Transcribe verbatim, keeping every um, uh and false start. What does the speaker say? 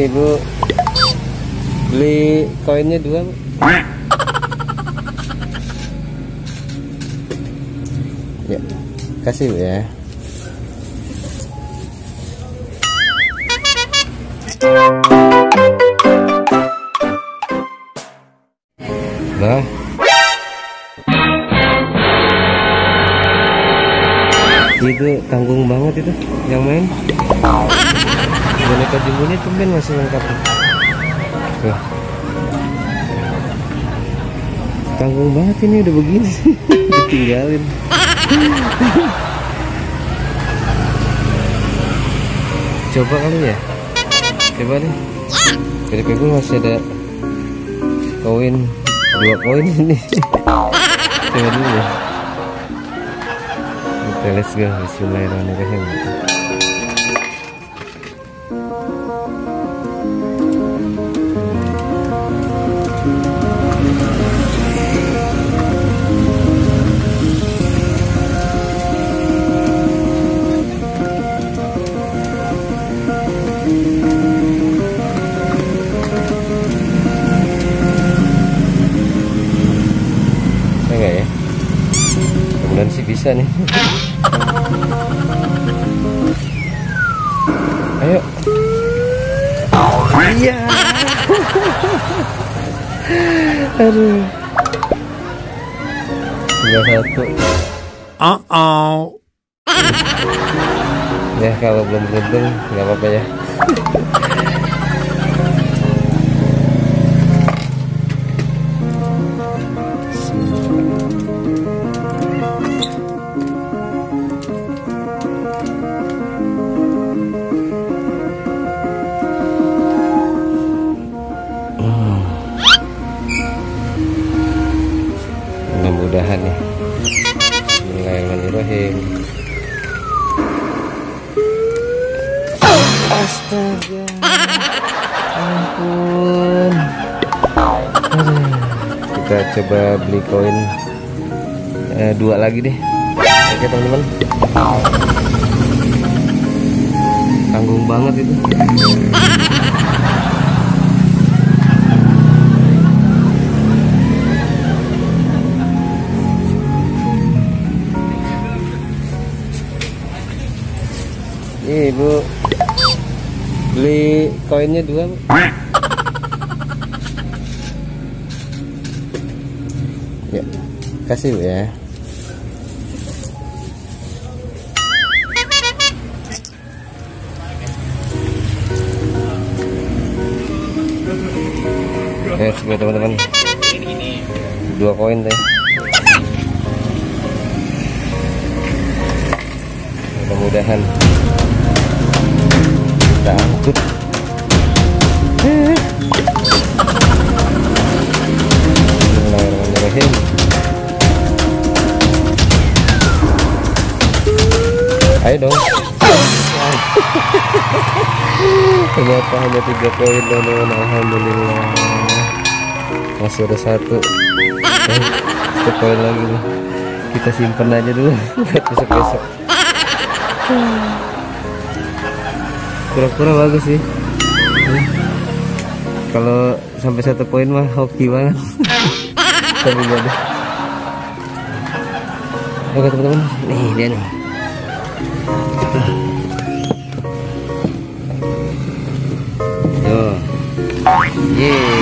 Bu, beli koinnya dua Bu. Ya, kasih Bu ya. Nah, itu tanggung banget itu yang main. Boneka jumbonya tumben masih lengkap. Tuh. Tanggung banget ini udah begini. Ditinggalin. Coba kali ya. Coba nih. Kira-kira masih ada koin, dua koin ini. Coba dulu ya. Kita let's go. Bismillahirrahmanirrahim. Enggak ya? Mudah-mudahan sih bisa nih. Ayo. Iya. Aduh. Tinggal satu. Uh oh. Ya kalau belum beruntung nggak apa-apa ya. Mudah-mudahan nih. Bismillahirrahmanirrahim. Astaga, ampun. Aduh. Kita coba beli koin eh, dua lagi deh. Oke teman-teman. Tanggung banget itu. Nih Bu, beli koinnya dua Bu. Ya, kasih Bu ya. Ya, semoga teman-teman. Dua koin deh. Mudah-mudahan kita angkut. Bismillahirrahmanirrahim. Ayo dong. Ternyata hanya tiga koin teman-teman. Alhamdulillah. Masih ada satu. Eh, satu koin lagi nih. Kita simpen aja dulu buat besok-besok. Kura-kura bagus sih. Hmm. Kalau sampai satu poin mah hoki banget. Tapi gak ada. Oke teman-teman, nih dia nih. Tuh. Yeay.